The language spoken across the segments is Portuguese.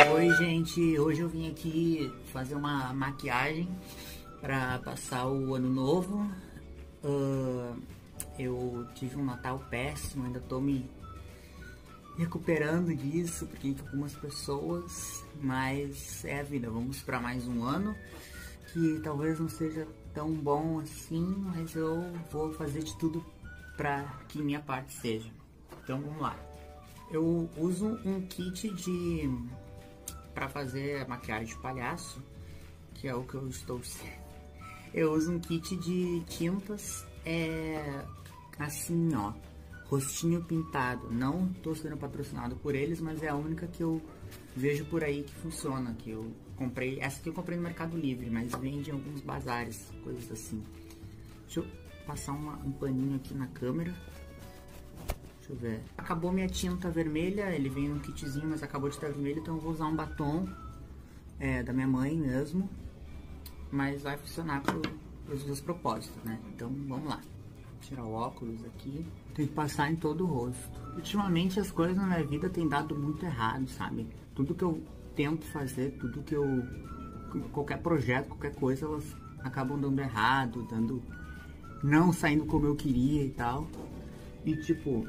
Oi gente, hoje eu vim aqui fazer uma maquiagem para passar o ano novo. Eu tive um Natal péssimo, ainda tô me recuperando disso, porque algumas pessoas, mas é a vida, vamos para mais um ano, que talvez não seja tão bom assim, mas eu vou fazer de tudo para que minha parte seja. Então vamos lá. Eu uso um kit para fazer a maquiagem de palhaço, que é o que eu estou sendo. Eu uso um kit de tintas, assim ó, rostinho pintado. Não estou sendo patrocinado por eles, mas é a única que eu vejo por aí que funciona, que eu comprei. Essa aqui eu comprei no Mercado Livre, mas vende em alguns bazares, coisas assim. Deixa eu passar um paninho aqui na câmera. Deixa eu ver. Acabou minha tinta vermelha, ele vem num kitzinho, mas acabou de estar vermelho, então eu vou usar um batom da minha mãe mesmo. Mas vai funcionar para os dois propósitos, né? Então vamos lá. Vou tirar o óculos aqui. Tem que passar em todo o rosto. Ultimamente as coisas na minha vida têm dado muito errado, sabe? Tudo que eu tento fazer, qualquer projeto, qualquer coisa, elas acabam dando errado, não saindo como eu queria e tal. E tipo,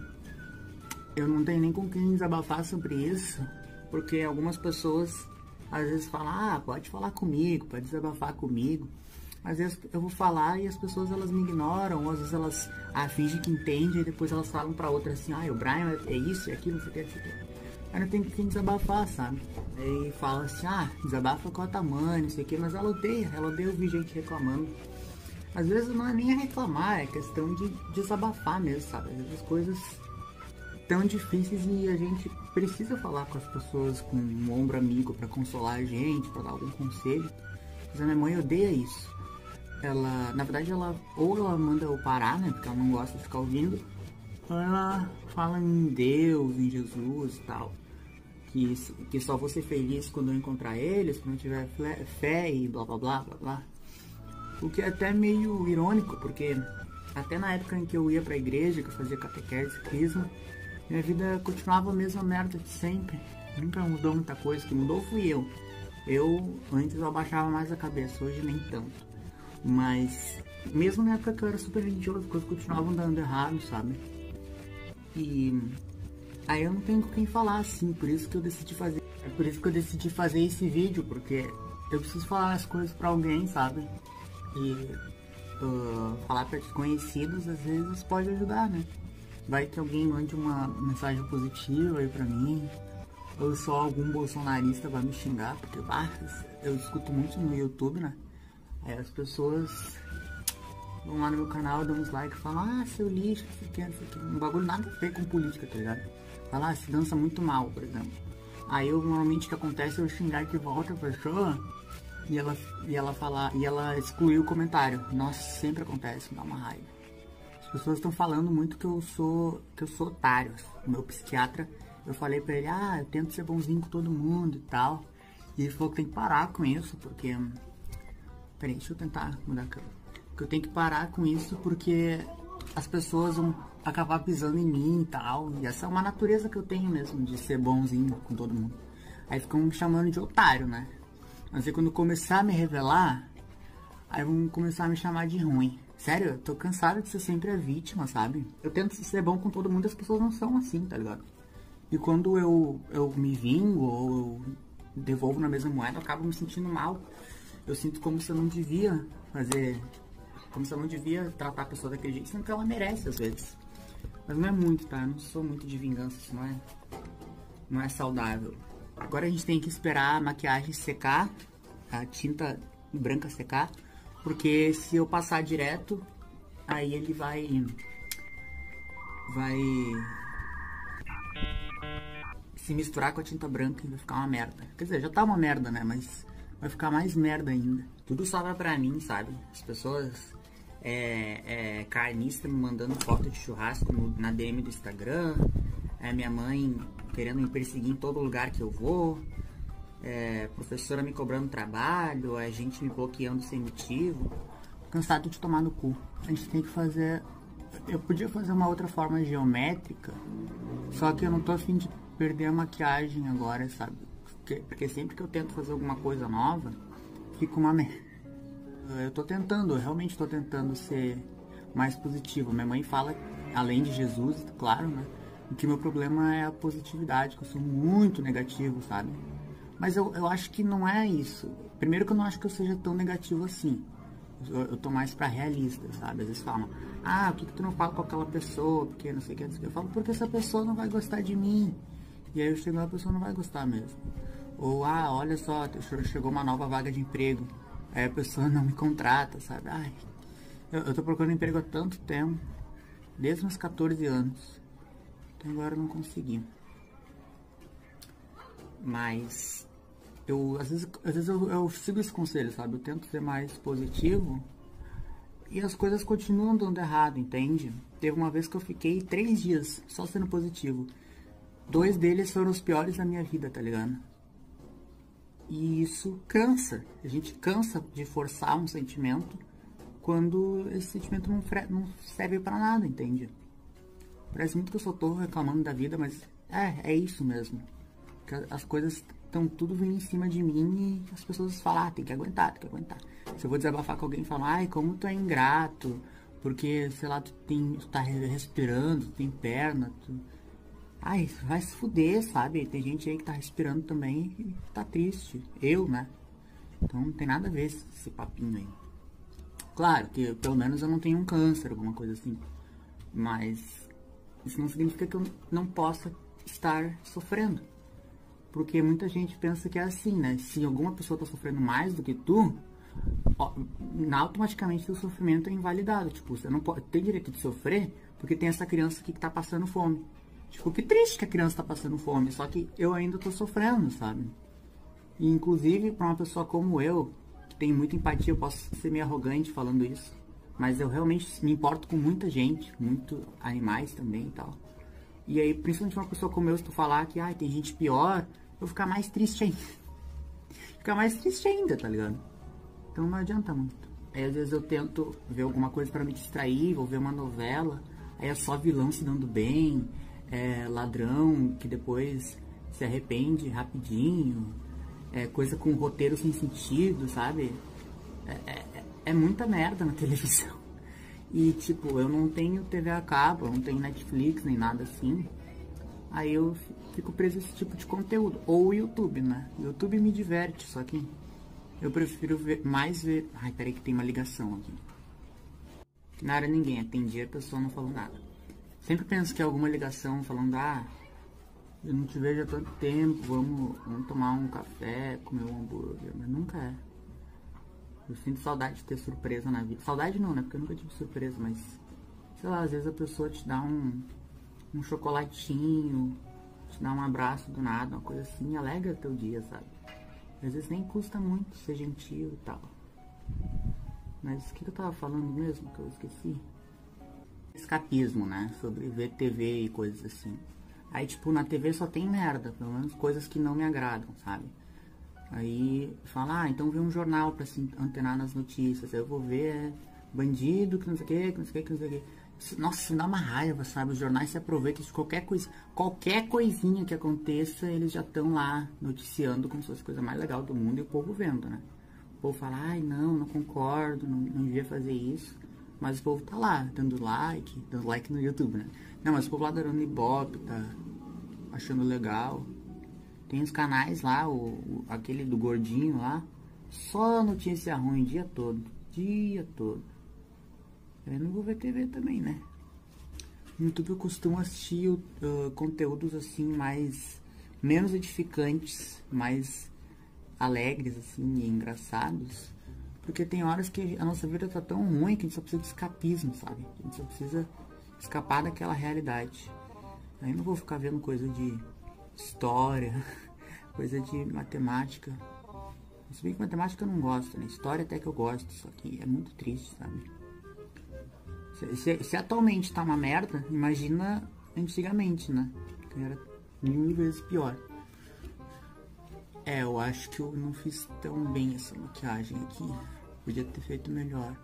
eu não tenho nem com quem desabafar sobre isso, porque algumas pessoas às vezes falam, pode falar comigo, pode desabafar comigo. Às vezes eu vou falar e as pessoas elas me ignoram, ou às vezes elas fingem que entendem e depois elas falam pra outra assim, o Brian é isso, é aquilo, não sei o que, não sei o que. Aí não tem com quem desabafar, sabe? Aí fala assim, desabafa com a tamanho, não sei o que, mas ela odeia ouvir gente reclamando. Às vezes não é nem reclamar, é questão de desabafar mesmo, sabe? Às vezes as coisas tão difíceis e a gente precisa falar com as pessoas, com um ombro amigo pra consolar a gente, pra dar algum conselho. Mas a minha mãe odeia isso. Na verdade, ela manda eu parar, né? Porque ela não gosta de ficar ouvindo. Ou ela fala em Deus, em Jesus e tal. Que só vou ser feliz quando eu encontrar eles, quando eu tiver fé e blá blá blá blá blá. O que é até meio irônico, porque até na época em que eu ia pra igreja, que eu fazia catequese, crisma, minha vida continuava a mesma merda de sempre. Nunca mudou muita coisa, o que mudou fui eu. Antes eu abaixava mais a cabeça, hoje nem tanto. Mas mesmo na época que eu era super religioso, as coisas continuavam dando errado, sabe? E aí eu não tenho com quem falar assim, por isso que eu decidi fazer. É por isso que eu decidi fazer esse vídeo, porque eu preciso falar as coisas pra alguém, sabe? E falar para desconhecidos às vezes pode ajudar, né? Vai que alguém mande uma mensagem positiva aí pra mim, ou só algum bolsonarista vai me xingar, porque eu escuto muito no YouTube, né? Aí as pessoas vão lá no meu canal, dão uns likes e falam, seu lixo, não sei o que, um bagulho nada a ver com política, tá ligado? Fala, se dança muito mal, por exemplo. Aí normalmente o que acontece é eu xingar de volta a pessoa. E ela excluiu o comentário. Nossa, sempre acontece, me dá uma raiva. As pessoas estão falando muito que eu sou otário. O meu psiquiatra, eu falei pra ele, eu tento ser bonzinho com todo mundo e tal. E ele falou que tem que parar com isso, porque... Peraí, deixa eu tentar mudar a câmera. Que eu tenho que parar com isso porque as pessoas vão acabar pisando em mim e tal. E essa é uma natureza que eu tenho mesmo, de ser bonzinho com todo mundo. Aí ficam me chamando de otário, né? Mas aí quando começar a me revelar, aí vão começar a me chamar de ruim. Sério, eu tô cansado de ser sempre a vítima, sabe? Eu tento ser bom com todo mundo, as pessoas não são assim, tá ligado? E quando eu me vingo ou eu devolvo na mesma moeda, eu acabo me sentindo mal. Eu sinto como se eu não devia como se eu não devia tratar a pessoa daquele jeito, sendo que ela merece às vezes. Mas não é muito, tá? Eu não sou muito de vingança, isso não é saudável. Agora a gente tem que esperar a maquiagem secar, a tinta branca secar, porque se eu passar direto, aí ele vai se misturar com a tinta branca e vai ficar uma merda. Quer dizer, já tá uma merda, né? Mas vai ficar mais merda ainda. Tudo sobra pra mim, sabe? As pessoas carnista me mandando foto de churrasco na DM do Instagram, minha mãe querendo me perseguir em todo lugar que eu vou, professora me cobrando trabalho, a gente me bloqueando sem motivo. Cansado de tomar no cu. A gente tem que fazer... Eu podia fazer uma outra forma geométrica, só que eu não tô a fim de perder a maquiagem agora, sabe? Porque sempre que eu tento fazer alguma coisa nova, fica uma merda. Eu realmente tô tentando ser mais positivo. Minha mãe fala, além de Jesus, claro, né? Que meu problema é a positividade, que eu sou muito negativo, sabe? Mas eu acho que não é isso. Primeiro que eu não acho que eu seja tão negativo assim. Eu tô mais pra realista, sabe? Às vezes falam, por que tu não fala com aquela pessoa? Porque não sei o que, não sei o que. Eu falo, porque essa pessoa não vai gostar de mim. E aí eu chego lá, a pessoa não vai gostar mesmo. Ou, olha só, chegou uma nova vaga de emprego. Aí a pessoa não me contrata, sabe? Eu tô procurando emprego há tanto tempo. Desde uns 14 anos. Até agora eu não consegui. Mas às vezes eu sigo esse conselho, sabe? Eu tento ser mais positivo e as coisas continuam dando errado, entende? Teve uma vez que eu fiquei 3 dias só sendo positivo. 2 deles foram os piores da minha vida, tá ligado? E isso cansa. A gente cansa de forçar um sentimento quando esse sentimento não serve pra nada, entende? Parece muito que eu só tô reclamando da vida, mas é isso mesmo. As coisas estão tudo vindo em cima de mim e as pessoas falam, tem que aguentar, tem que aguentar. Se eu vou desabafar com alguém e falar, como tu é ingrato, porque, sei lá, tu tá respirando, tu tem perna, vai se fuder, sabe? Tem gente aí que tá respirando também e tá triste. Eu, né? Então não tem nada a ver esse papinho aí. Claro que pelo menos eu não tenho um câncer, alguma coisa assim. Mas isso não significa que eu não possa estar sofrendo. Porque muita gente pensa que é assim, né? Se alguma pessoa tá sofrendo mais do que tu, automaticamente o sofrimento é invalidado. Tipo, você não pode ter direito de sofrer porque tem essa criança aqui que tá passando fome. Tipo, que triste que a criança tá passando fome, só que eu ainda tô sofrendo, sabe? E, inclusive, pra uma pessoa como eu, que tem muita empatia, eu posso ser meio arrogante falando isso, mas eu realmente me importo com muita gente, muito animais também e tal. E aí, principalmente uma pessoa como eu, se tu falar que tem gente pior, eu vou ficar mais triste ainda. Ficar mais triste ainda, tá ligado? Então não adianta muito. Aí às vezes eu tento ver alguma coisa pra me distrair, vou ver uma novela, aí é só vilão se dando bem, ladrão que depois se arrepende rapidinho, coisa com roteiro sem sentido, sabe? É muita merda na televisão. E tipo, eu não tenho TV a cabo, eu não tenho Netflix nem nada assim. Aí eu fico preso a esse tipo de conteúdo. Ou o YouTube, né? O YouTube me diverte, só que eu prefiro mais ver... Ai, peraí que tem uma ligação aqui. Não era ninguém, atendi, a pessoa não falou nada. Sempre penso que é alguma ligação falando, eu não te vejo há tanto tempo, vamos tomar um café, comer um hambúrguer, mas nunca é. Eu sinto saudade de ter surpresa na vida. Saudade não, né? Porque eu nunca tive surpresa, mas... Sei lá, às vezes a pessoa te dá um chocolatinho, te dá um abraço do nada, uma coisa assim, alegra teu dia, sabe? Às vezes nem custa muito ser gentil e tal. Mas o que eu tava falando mesmo, que eu esqueci? Escapismo, né? Sobre ver TV e coisas assim. Aí, tipo, na TV só tem merda, pelo menos coisas que não me agradam, sabe? Aí fala, então vê um jornal pra se antenar nas notícias. Aí eu vou ver bandido, que não sei o que, que não sei o que, que não sei o que. Nossa, isso dá uma raiva, sabe? Os jornais se aproveitam de qualquer coisinha que aconteça, eles já estão lá noticiando como se fosse a coisa mais legal do mundo e o povo vendo, né? O povo fala, não concordo, não devia fazer isso. Mas o povo tá lá, dando like no YouTube, né? Não, mas o povo lá dando ibope, tá achando legal. Tem os canais lá, aquele do gordinho lá, só notícia ruim o dia todo. Eu não vou ver TV também, né? No YouTube eu costumo assistir conteúdos assim menos edificantes, mais alegres assim e engraçados. Porque tem horas que a nossa vida tá tão ruim que a gente só precisa de escapismo, sabe? A gente só precisa escapar daquela realidade. Aí eu não vou ficar vendo coisa de história, coisa de matemática. Se bem que matemática eu não gosto, né? História até que eu gosto, só que é muito triste, sabe? Se atualmente tá uma merda, imagina antigamente, né? Que era 1000 vezes pior. Eu acho que eu não fiz tão bem essa maquiagem aqui. Podia ter feito melhor.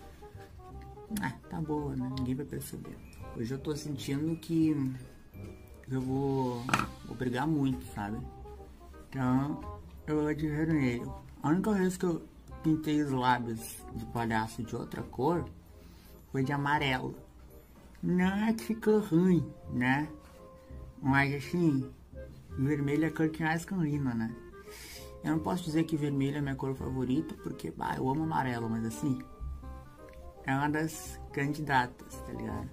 Tá boa, né? Ninguém vai perceber. Hoje eu tô sentindo que eu vou brigar muito, sabe? Então, eu vou de vermelho. A única vez que eu pintei os lábios de palhaço de outra cor foi de amarelo. Não é que ficou ruim, né? Mas assim, vermelho é a cor que mais combina, né? Eu não posso dizer que vermelho é minha cor favorita, porque eu amo amarelo, mas assim, é uma das candidatas, tá ligado?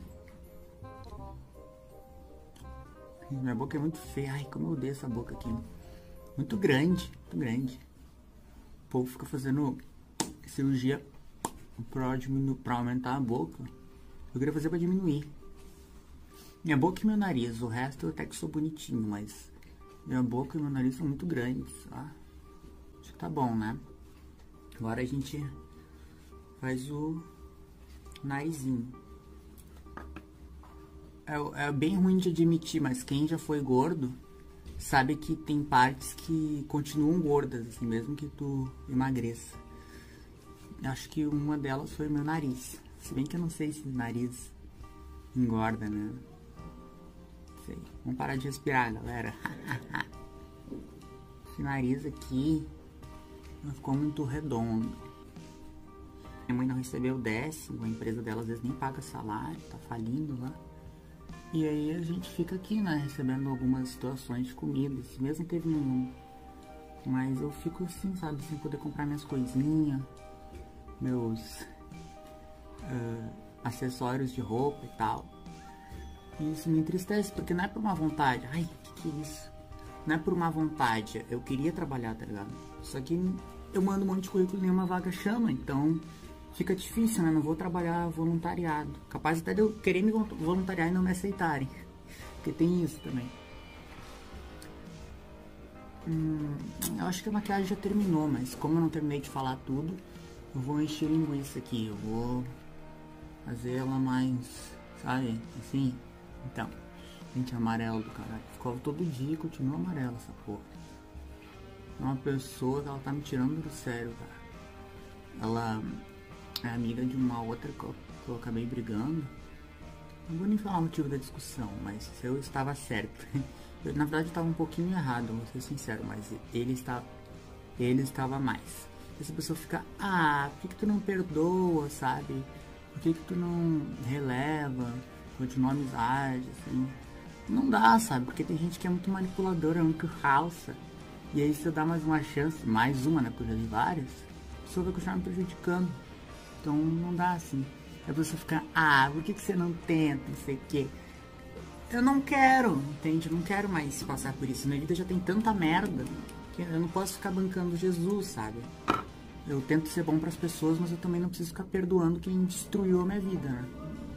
Minha boca é muito feia. Ai, como eu odeio essa boca aqui. Muito grande, muito grande. O povo fica fazendo cirurgia pra aumentar a boca. Eu queria fazer pra diminuir. Minha boca e meu nariz, o resto eu até que sou bonitinho, mas minha boca e meu nariz são muito grandes, tá? Acho que tá bom, né? Agora a gente faz o narizinho. É bem ruim de admitir, mas quem já foi gordo sabe que tem partes que continuam gordas, assim, mesmo que tu emagreça. Acho que uma delas foi meu nariz. Se bem que eu não sei se o nariz engorda, né? Não sei. Vamos parar de respirar, galera. Esse nariz aqui não ficou muito redondo. Minha mãe não recebeu o 10º, a empresa dela às vezes nem paga salário, tá falindo lá. E aí a gente fica aqui, né, recebendo algumas situações de comida, assim, mesmo teve nenhum. Mas eu fico assim, sabe, sem poder comprar minhas coisinhas, meus acessórios de roupa e tal. E isso me entristece, porque não é por uma vontade. Ai, que é isso? Não é por uma vontade, eu queria trabalhar, tá ligado? Só que eu mando um monte de currículo e nenhuma vaga chama, então fica difícil, né? Não vou trabalhar voluntariado. Capaz até de eu querer me voluntariar e não me aceitarem. Porque tem isso também. Eu acho que a maquiagem já terminou, mas como eu não terminei de falar tudo, eu vou encher linguiça aqui. Eu vou fazer ela mais, sabe? Assim. Então, gente, amarelo do caralho. Escovo todo dia e continua amarelo essa porra. É uma pessoa que ela tá me tirando do sério, cara. Ela é amiga de uma outra que eu acabei brigando. Não vou nem falar o motivo da discussão, mas eu estava certo. Eu, na verdade, estava um pouquinho errado, vou ser sincero, mas ele estava mais. Essa pessoa fica, por que tu não perdoa, sabe? Por que tu não releva, continua a amizade, assim? Não dá, sabe? Porque tem gente que é muito manipuladora, muito falsa. E aí se eu dar mais uma chance, mais uma, né? Porque eu já vi várias, a pessoa vai continuar me prejudicando. Então não dá assim. A pessoa fica, por que você não tenta, não sei o quê. Eu não quero, entende? Eu não quero mais passar por isso. Minha vida já tem tanta merda que eu não posso ficar bancando Jesus, sabe? Eu tento ser bom pras pessoas, mas eu também não preciso ficar perdoando quem destruiu a minha vida, né?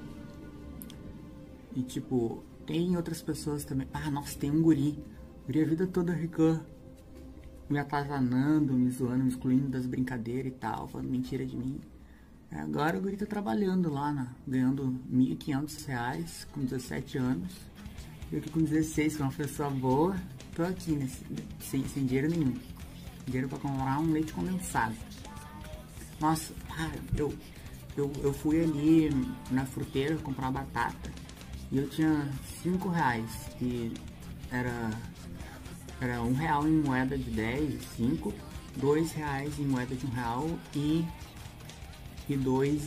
E tipo, tem outras pessoas também. Nossa, tem um guri. Guri a vida toda rica, me atazanando, me zoando, me excluindo das brincadeiras e tal, falando mentira de mim. Agora o guri tá trabalhando lá, né? Ganhando R$1.500 com 17 anos. Eu aqui com 16, que é uma pessoa boa, tô aqui, né? Sem dinheiro nenhum. Dinheiro pra comprar um leite condensado. Nossa, eu fui ali na fruteira comprar uma batata e eu tinha R$5 e era R$1 em moeda de 10, 5, R$2 em moeda de R$1 e 2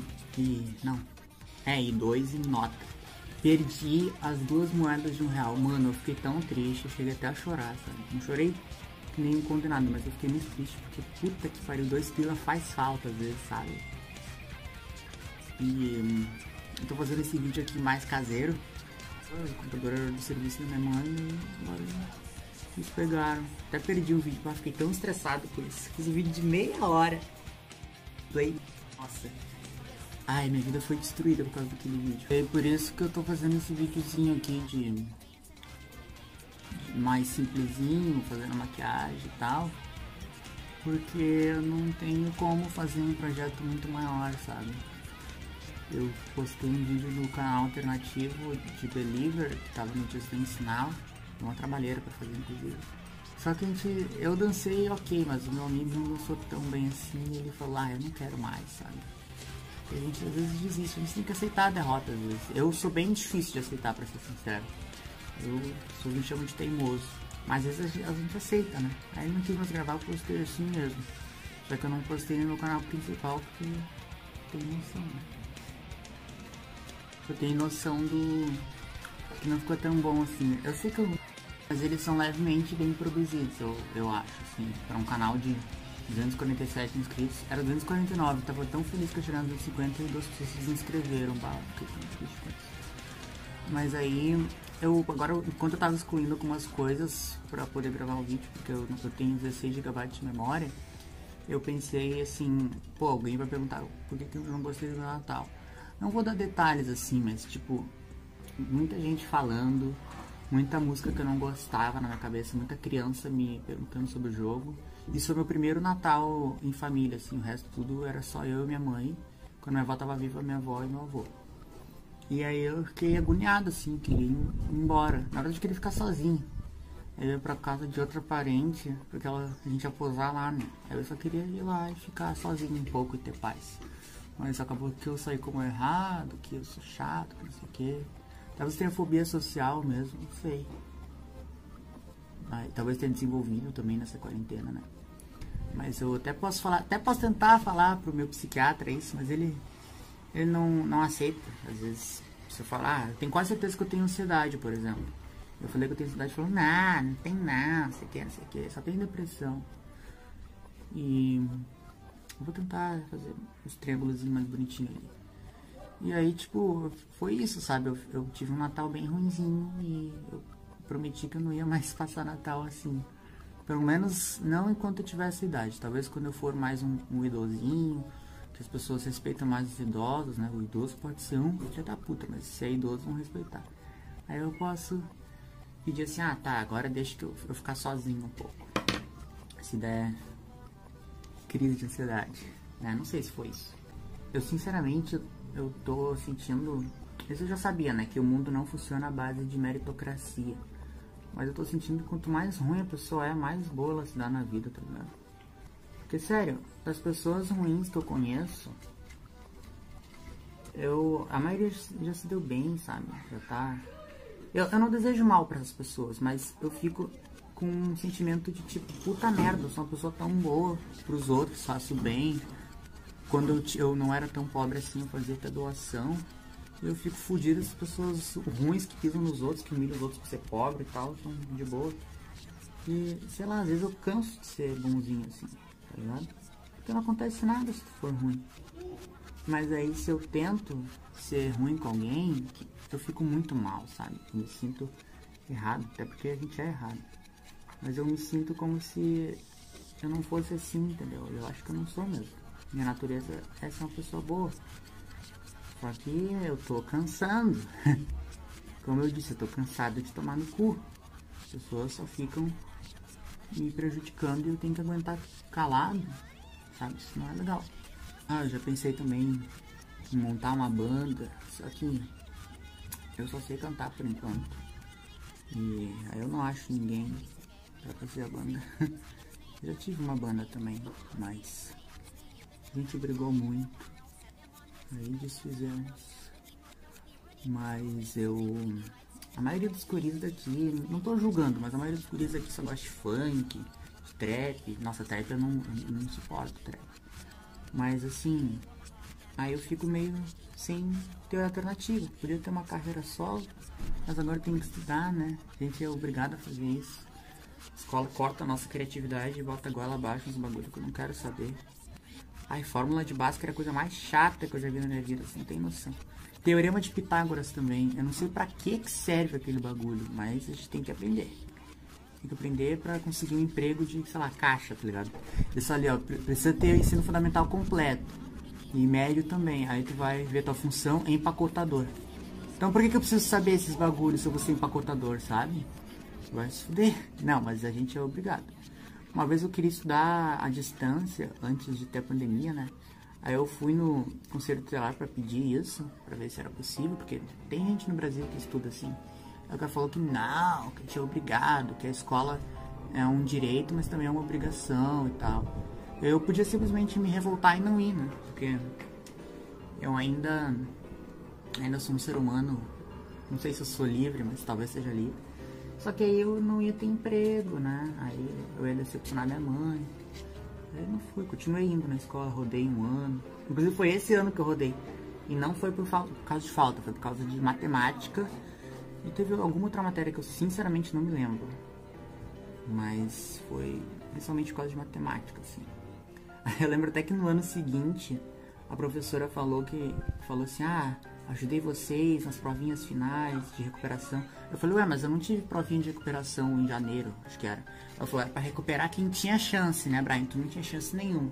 em nota. Perdi as duas moedas de R$1. Mano, eu fiquei tão triste, eu cheguei até a chorar, sabe? Não chorei nem condenado, mas eu fiquei muito triste, porque puta que pariu, 2 pila faz falta às vezes, sabe? E eu tô fazendo esse vídeo aqui mais caseiro. O computador era do serviço da minha mãe e agora eles pegaram. Até perdi o vídeo, mas fiquei tão estressado por isso. Fiz um vídeo de meia hora. Play. Nossa. Ai, minha vida foi destruída por causa daquele vídeo. É por isso que eu tô fazendo esse videozinho aqui de mais simplesinho, fazendo maquiagem e tal. Porque eu não tenho como fazer um projeto muito maior, sabe? Eu postei um vídeo no canal alternativo de Believer, que tava no Just Now. Uma trabalheira pra fazer, inclusive. Só que eu dancei ok, mas o meu amigo não dançou tão bem assim e ele falou, eu não quero mais, sabe? E a gente às vezes desiste, a gente tem que aceitar a derrota às vezes. Eu sou bem difícil de aceitar, pra ser sincero. Eu me chamo de teimoso. Mas às vezes a gente aceita, né? Aí não quis mais gravar, eu postei assim mesmo. Só que eu não postei no meu canal principal porque eu tenho noção, né? Eu tenho noção do que não ficou tão bom assim. Eu sei que mas eles são levemente bem produzidos, eu acho, assim. Para um canal de 247 inscritos, era 249, tava tão feliz que eu cheguei nos 250 e 2 pessoas se inscreveram, fiquei tão triste com isso. Mas aí, agora, enquanto eu tava excluindo algumas coisas pra poder gravar o vídeo, porque eu tenho 16 GB de memória, eu pensei assim, pô, alguém vai perguntar por que eu não gostei do Natal. Não vou dar detalhes assim, mas tipo, muita gente falando, muita música que eu não gostava na minha cabeça, muita criança me perguntando sobre o jogo. Isso foi meu primeiro Natal em família, assim, o resto tudo era só eu e minha mãe. Quando minha avó tava viva, minha avó e meu avô. E aí eu fiquei agoniado, assim, queria ir embora. Na verdade eu queria ficar sozinho. Eu ia pra casa de outra parente, porque a gente ia posar lá, né? Aí eu só queria ir lá e ficar sozinho um pouco e ter paz. Mas acabou que eu saí como errado, que eu sou chato, que não sei o quê. Talvez tenha fobia social mesmo, não sei. Talvez tenha desenvolvido também nessa quarentena, né? Mas eu até posso falar, até posso tentar falar pro meu psiquiatra isso, mas ele não aceita. Às vezes, se eu falar, eu tenho quase certeza que eu tenho ansiedade, por exemplo. Eu falei que eu tenho ansiedade, ele falou, não tem não, não sei o que, só tem depressão. E eu vou tentar fazer uns triângulos mais bonitinhos ali. E aí, tipo, foi isso, sabe? Eu tive um Natal bem ruinzinho e eu prometi que eu não ia mais passar Natal assim. Pelo menos não enquanto eu tiver essa idade. Talvez quando eu for mais um idosinho, que as pessoas respeitam mais os idosos, né? O idoso pode ser um filho da puta, mas se é idoso, vão respeitar. Aí eu posso pedir assim, ah, tá, agora deixa que eu ficar sozinho um pouco. Se der crise de ansiedade, né? Não sei se foi isso. Eu, sinceramente, eu tô sentindo... Isso eu já sabia, né? Que o mundo não funciona à base de meritocracia. Mas eu tô sentindo que quanto mais ruim a pessoa é, mais boa ela se dá na vida, tá ligado? Porque, sério, das pessoas ruins que eu conheço, a maioria já se deu bem, sabe? Já tá... Eu não desejo mal pra essas pessoas, mas eu fico com um sentimento de tipo, puta merda, eu sou uma pessoa tão boa pros outros, faço bem. Quando eu não era tão pobre assim, eu fazia até doação. Eu fico fudido dessas pessoas ruins que pisam nos outros, que humilham os outros por ser pobre e tal, são de boa. E, sei lá, às vezes eu canso de ser bonzinho assim, tá ligado? Porque não acontece nada se tu for ruim. Mas aí se eu tento ser ruim com alguém, eu fico muito mal, sabe? Eu me sinto errado, até porque a gente é errado. Mas eu me sinto como se eu não fosse assim, entendeu? Eu acho que eu não sou mesmo. Minha natureza é ser uma pessoa boa. Só que eu tô cansando. Como eu disse, eu tô cansado de tomar no cu. As pessoas só ficam me prejudicando e eu tenho que aguentar calado, sabe? Isso não é legal. Ah, eu já pensei também em montar uma banda, só que eu só sei cantar por enquanto. E aí eu não acho ninguém pra fazer a banda. Eu já tive uma banda também, mas a gente brigou muito. Aí desfizemos. Mas a maioria dos guris daqui, não tô julgando, mas a maioria dos guris daqui só gosta de funk, de trap. Nossa, trap eu não suporto trap. Mas assim, aí eu fico meio sem ter alternativa. Podia ter uma carreira solo, mas agora tem que estudar, né? A gente é obrigado a fazer isso. A escola corta a nossa criatividade e bota a goela abaixo nos bagulho que eu não quero saber. Ai, fórmula de Bhaskara era a coisa mais chata que eu já vi na minha vida, você não tem noção. Teorema de Pitágoras também, eu não sei pra que serve aquele bagulho, mas a gente tem que aprender. Tem que aprender pra conseguir um emprego de, sei lá, caixa, tá ligado? Isso ali, ó, precisa ter o ensino fundamental completo. E médio também, aí tu vai ver tua função em empacotador. Então por que eu preciso saber esses bagulhos se eu vou ser empacotador, sabe? Vai se fuder. Não, mas a gente é obrigado. Uma vez eu queria estudar à distância, antes de ter a pandemia, né? Aí eu fui no conselho tutelar pra pedir isso, pra ver se era possível, porque tem gente no Brasil que estuda assim. Aí o cara falou que não, que a gente é obrigado, que a escola é um direito, mas também é uma obrigação e tal. Eu podia simplesmente me revoltar e não ir, né? Porque eu ainda sou um ser humano, não sei se eu sou livre, mas talvez seja livre. Só que aí eu não ia ter emprego, né? Aí eu ia decepcionar minha mãe. Aí não fui, continuei indo na escola, rodei um ano. Inclusive foi esse ano que eu rodei. E não foi por causa de falta, foi por causa de matemática. E teve alguma outra matéria que eu sinceramente não me lembro. Mas foi principalmente por causa de matemática, assim. Eu lembro até que no ano seguinte, a professora falou assim, ajudei vocês nas provinhas finais de recuperação. Eu falei, ué, mas eu não tive provinha de recuperação em janeiro, acho que era. Ela falou, era pra recuperar quem tinha chance, né, Brian? Tu não tinha chance nenhuma.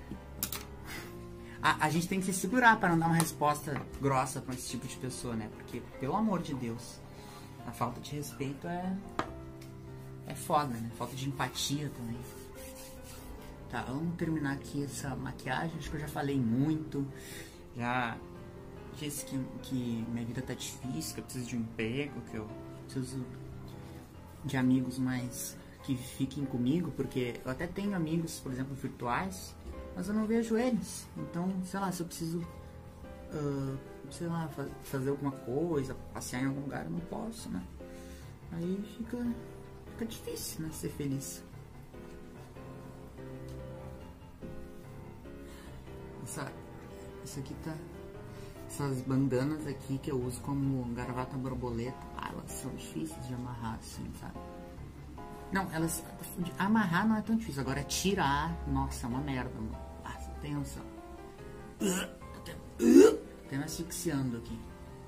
A gente tem que se segurar para não dar uma resposta grossa pra esse tipo de pessoa, né? Porque, pelo amor de Deus, a falta de respeito é foda, né? Falta de empatia também. Tá, vamos terminar aqui essa maquiagem. Acho que eu já falei muito. Já disse que minha vida tá difícil, que eu preciso de um emprego, que eu preciso de amigos mais que fiquem comigo, porque eu até tenho amigos, por exemplo, virtuais, mas eu não vejo eles. Então, sei lá, se eu preciso, sei lá, fazer alguma coisa, passear em algum lugar, eu não posso, né? Aí fica difícil, né, ser feliz. Isso aqui tá... Essas bandanas aqui que eu uso como gravata borboleta, elas são difíceis de amarrar assim, sabe? Não, elas... Amarrar não é tão difícil, agora tirar... Nossa, é uma merda, mano. Nossa, tensa. Tô me asfixiando aqui.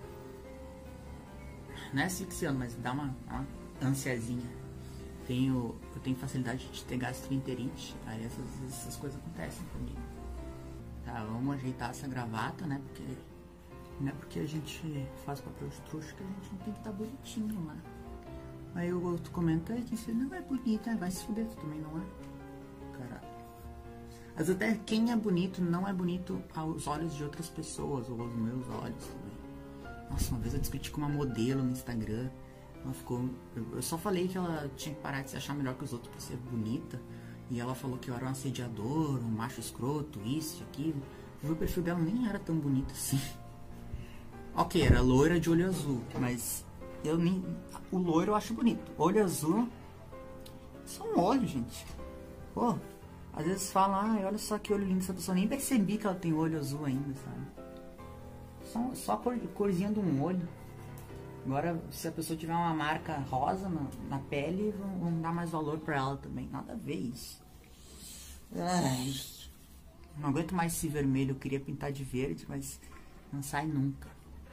Não é asfixiando, mas dá uma ansiazinha. Eu tenho facilidade de ter gastroenterite, aí essas coisas acontecem comigo. Tá, vamos ajeitar essa gravata, né? Porque não é porque a gente faz papel de trouxa que a gente não tem que estar bonitinho, né? Aí o outro comenta que você não é bonita, vai se fuder, tu também não é. Caralho. Mas até quem é bonito não é bonito aos olhos de outras pessoas, ou aos meus olhos também. Nossa, uma vez eu discuti com uma modelo no Instagram. Ela ficou... Eu só falei que ela tinha que parar de se achar melhor que os outros pra ser bonita. E ela falou que eu era um assediador, um macho escroto, isso, aquilo. O perfil dela nem era tão bonito assim. Ok, era loira de olho azul, mas o loiro eu acho bonito. Olho azul, só um olho, gente. Pô, às vezes falam, olha só que olho lindo essa pessoa. Nem percebi que ela tem olho azul ainda, sabe? Só a corzinha de um olho. Agora, se a pessoa tiver uma marca rosa na pele, vão dar mais valor pra ela também. Nada a ver isso. Ai, não aguento mais esse vermelho. Eu queria pintar de verde, mas não sai nunca.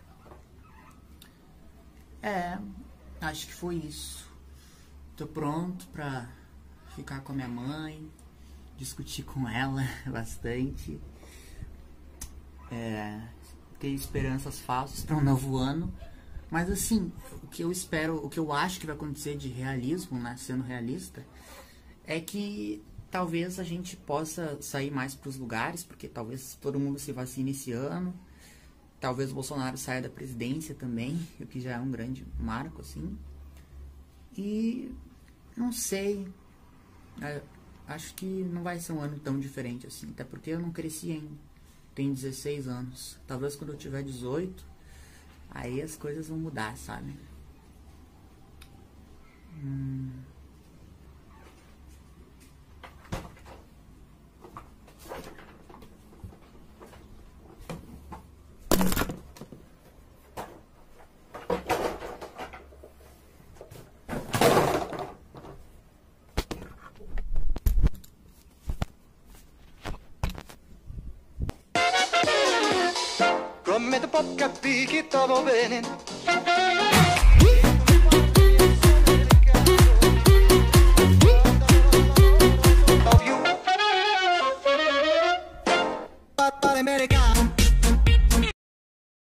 Acho que foi isso. Tô pronto pra ficar com a minha mãe, discutir com ela bastante. Ter esperanças falsas pra um novo ano. Mas assim, o que eu espero, o que eu acho que vai acontecer de realismo, né, sendo realista, é que talvez a gente possa sair mais para os lugares, porque talvez todo mundo se vacine esse ano, talvez o Bolsonaro saia da presidência também, o que já é um grande marco, assim. E não sei, acho que não vai ser um ano tão diferente assim, até porque eu não cresci ainda, tenho 16 anos, talvez quando eu tiver 18... Aí as coisas vão mudar, sabe? Come tu può capire che stavo bene,